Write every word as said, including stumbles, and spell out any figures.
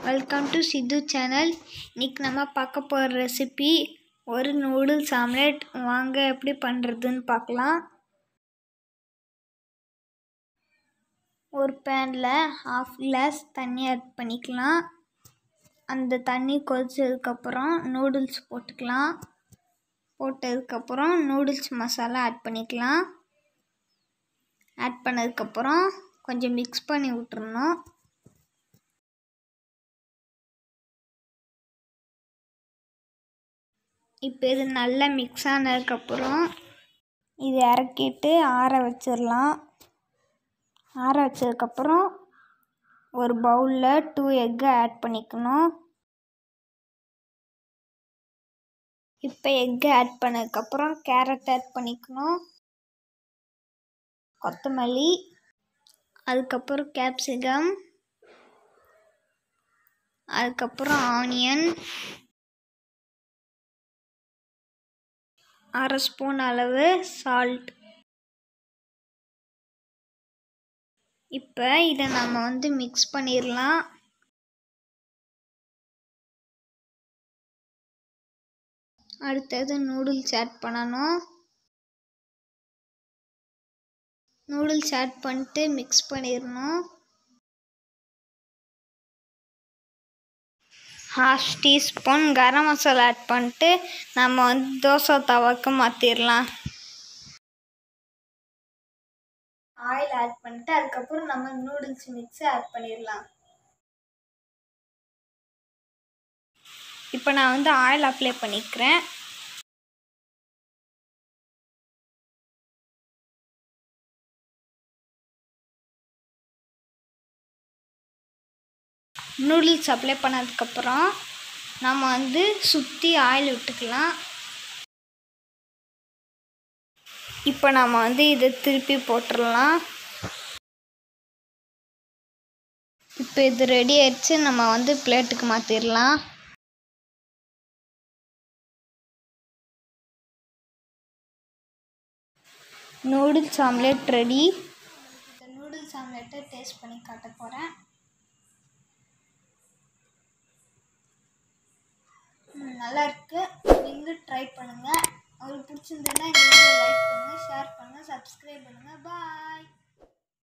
Welcome to Sidhu channel. இன்றைக்கி நம்ம பார்க்க போகிற ரெசிபி ஒரு நூடுல்ஸ் ஆம்லெட். வாங்க எப்படி பண்ணுறதுன்னு பார்க்கலாம். ஒரு பேனில் ஹாஃப் கிளாஸ் தண்ணி ஆட் பண்ணிக்கலாம். அந்த தண்ணி கொதிச்சதுக்கப்புறம் நூடுல்ஸ் போட்டுக்கலாம். போட்டதுக்கப்புறம் நூடுல்ஸ் மசாலா ஆட் பண்ணிக்கலாம். ஆட் பண்ணதுக்கப்புறம் கொஞ்சம் மிக்ஸ் பண்ணி விட்டுறணும். இப்போ இது நல்லா மிக்ஸ் ஆனதுக்கப்புறம் இது இறக்கிட்டு ஆற வச்சிடலாம். ஆற வச்சதுக்கப்புறம் ஒரு பவுலில் டூ எக்கு ஆட் பண்ணிக்கணும். இப்போ எக்கு ஆட் பண்ணதுக்கப்புறம் கேரட் ஆட் பண்ணிக்கணும், கொத்தமல்லி, அதுக்கப்புறம் கேப்சிகம், அதுக்கப்புறம் ஆனியன், அரை ஸ்பூன் அளவு சால்ட். இப்போ இதை நம்ம வந்து மிக்ஸ் பண்ணிடலாம். அடுத்தது நூடுல்ஸ் ஆட் பண்ணணும். நூடுல்ஸ் ஆட் பண்ணிட்டு மிக்ஸ் பண்ணிடணும். Half teaspoon garam masala add பண்ணிட்டு நம்ம வந்து தோசை தவாக்கு மாற்றிடலாம். ஆயில் ஆட் பண்ணிட்டு அதுக்கப்புறம் நம்ம நூடுல்ஸ் மிக்ஸை ஆட் பண்ணிடலாம். இப்போ நான் வந்து ஆயில் அப்ளை பண்ணிக்கிறேன். நூடுல்ஸ் அப்ளை பண்ணதுக்கப்புறம் நம்ம வந்து சுற்றி ஆயில் விட்டுக்கலாம். இப்போ நம்ம வந்து இதை திருப்பி போட்டுடலாம். இப்போ இது ரெடி ஆயிடுச்சு. நம்ம வந்து பிளேட்டுக்கு மாற்றிடலாம். Noodles omelette ready. இந்த நூடுல்ஸ் ஆம்லெட்டை டேஸ்ட் பண்ணி காட்ட போகிறேன். நல்லா இருக்குது. நீங்களும் ட்ரை பண்ணுங்கள். உங்களுக்கு பிடிச்சிருந்ததுன்னா இந்த வீடியோ லைக் பண்ணுங்கள், ஷேர் பண்ணுங்கள், சப்ஸ்கிரைப் பண்ணுங்கள். பாய்.